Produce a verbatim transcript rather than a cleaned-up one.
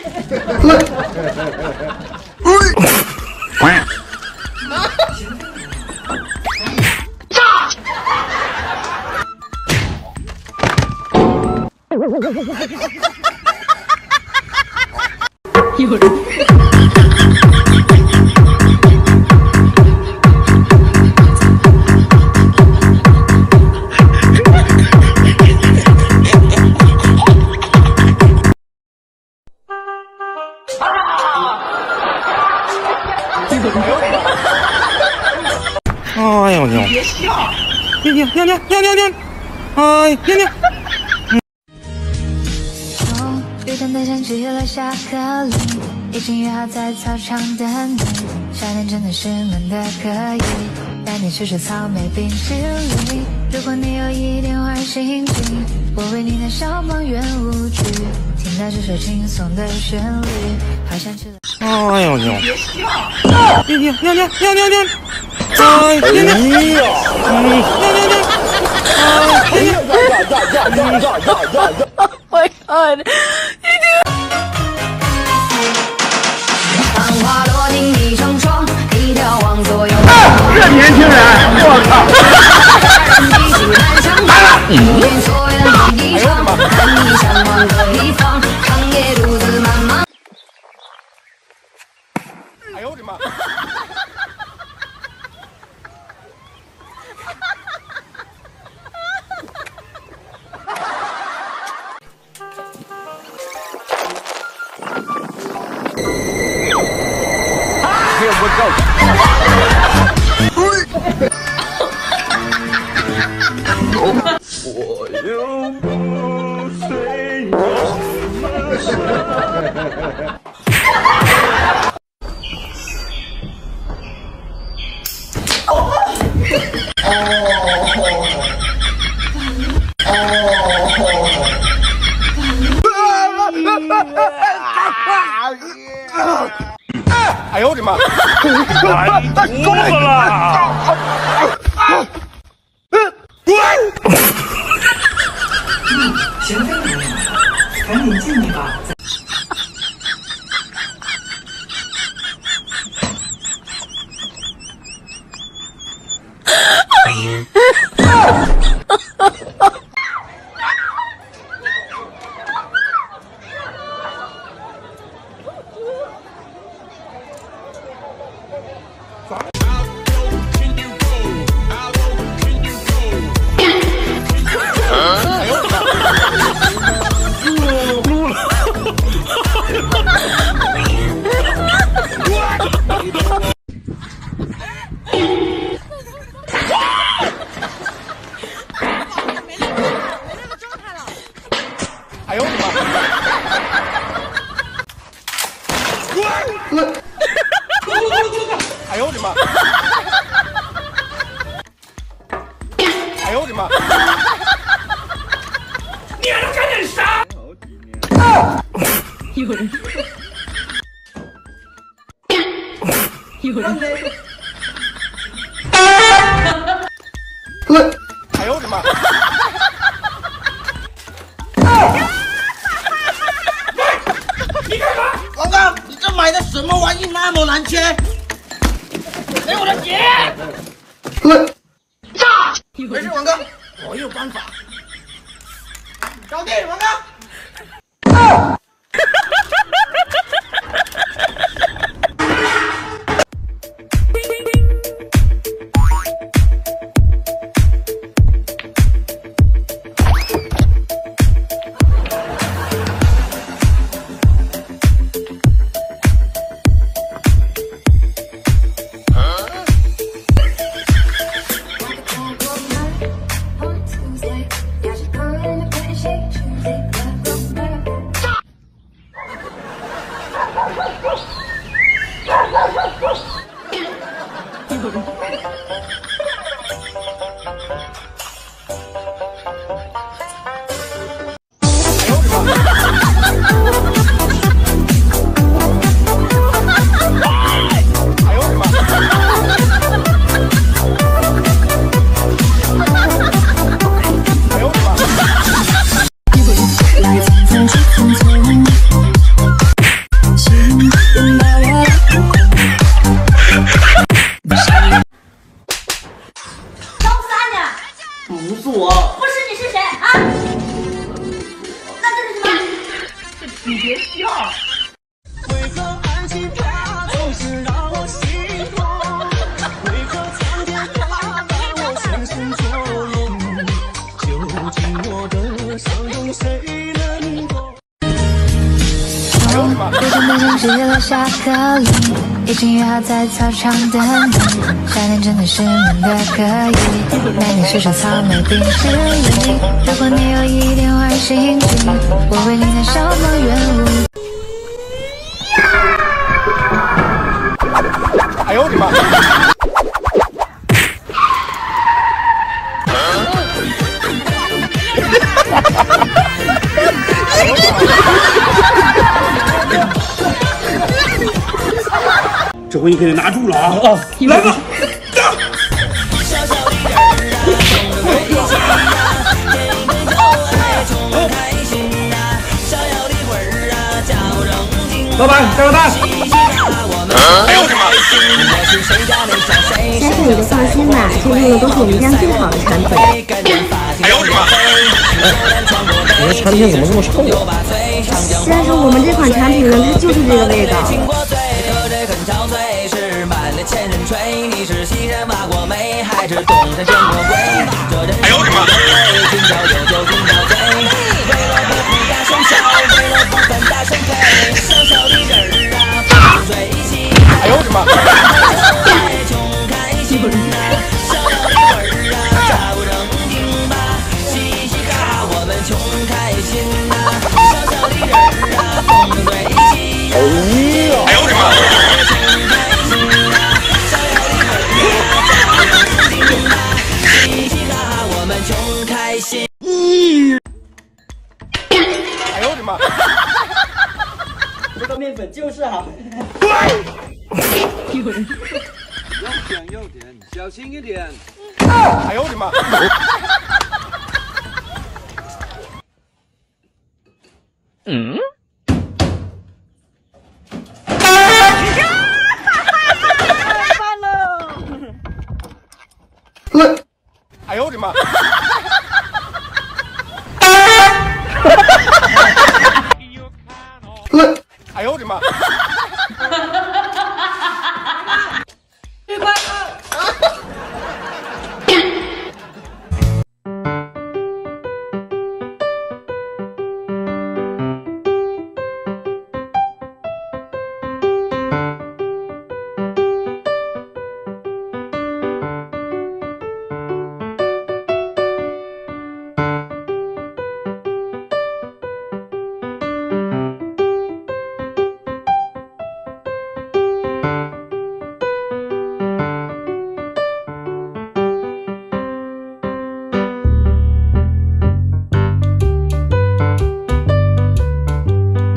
有人。 哎呦娘！别笑！娘娘娘娘娘娘娘！哎娘娘！ 终于等待响起了下课铃，已经约好在操场等你。夏天真的是闷的可以，带你吃吃草莓冰淇淋。如果你有一点坏心情，我为你弹小邦圆舞曲，听到这首轻松的旋律，好像吃了。 哎呦娘！别笑！娘娘娘娘娘娘娘！哎娘娘！哎呀！娘娘娘！哎呀呀呀呀呀呀呀呀呀！Oh my god！ 繁花落尽一场霜，一条往左右。 这年轻人，我靠！来了！哎呦我的妈！Here we go. 我又不睡哎呦我的妈！太多了！ 嫌废物，赶紧进去吧。 哎呦我的妈！哎呦我的妈！哎呦我的妈！你还能赶紧杀！ 有人。有人。 哎呦我的妈！你干嘛？ 王刚，你这买的什么玩意那么难切？给我的钱！炸！没事，王刚，我有办法。搞定，王刚。 Tuesday, got your girl in the pretty shade Tuesday. 你别笑。 为何爱情它总是让我心痛？为何苍天它把我深深捉弄？究竟我的伤痛谁能懂？ 对着内心只了下课铃，已经约好在操场等你。夏天真的是闷的可以，带你吃吃草莓冰淇淋。如果你有一点坏心情，我为你弹小梦圆舞。 哎呦我的妈！ 这回你可得拿住了啊！啊，来吧！老板，加个蛋！ 哎呦我的妈！ 先生，你就放心吧，这用的都是我们家最好的产品。 哎呦我的妈！ 你的产品怎么这么臭啊？ 先生，我们这款产品呢，它就是这个味道。 哎呦我的妈！哎呦我的妈！哎呦我的妈！哎呦我的妈！ 这个面粉就是好。 有点有点，小心一点。 哎呦我的妈！ 嗯。